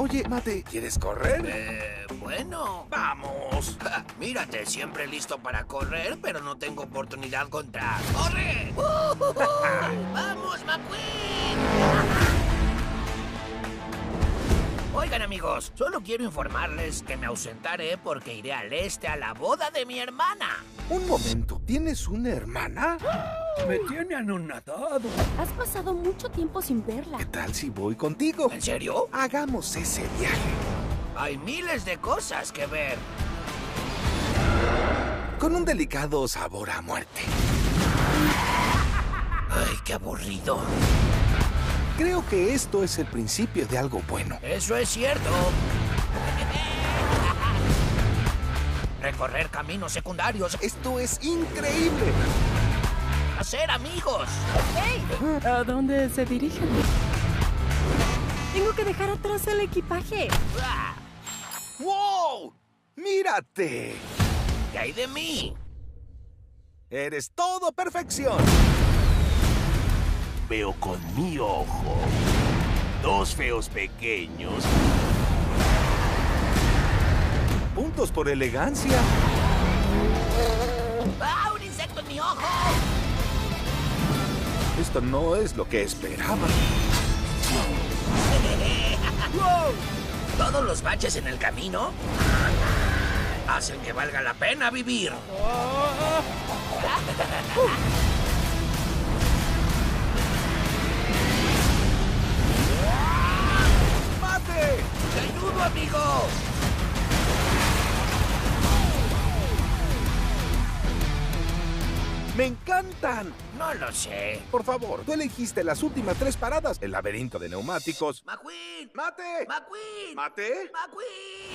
Oye, Mate, ¿quieres correr? Bueno. ¡Vamos! Ja, mírate, siempre listo para correr, pero no tengo oportunidad contra... ¡Corre! ¡Vamos, McQueen! Oigan, amigos, solo quiero informarles que me ausentaré porque iré al este a la boda de mi hermana. Un momento, ¿tienes una hermana? Me tiene anonadado. Has pasado mucho tiempo sin verla. ¿Qué tal si voy contigo? ¿En serio? Hagamos ese viaje. Hay miles de cosas que ver. Con un delicado sabor a muerte. Ay, qué aburrido. Creo que esto es el principio de algo bueno. Eso es cierto. Recorrer caminos secundarios. Esto es increíble. Hacer amigos. ¡Hey! ¿A dónde se dirigen? Tengo que dejar atrás el equipaje. Ah, ¡Wow! ¡Mírate! ¿qué hay de mí? Eres todo perfección. Veo con mi ojo. Dos feos pequeños. Puntos por elegancia. ¡Ah, un insecto en mi ojo! Esto no es lo que esperaba. Todos los baches en el camino hacen que valga la pena vivir. ¡Mate! ¡Te ayudo, amigo! ¡Me encantan! No lo sé. Por favor, tú elegiste las últimas 3 paradas. El laberinto de neumáticos. ¡McQueen! ¡Mate! ¡McQueen! ¿Mate? ¡McQueen!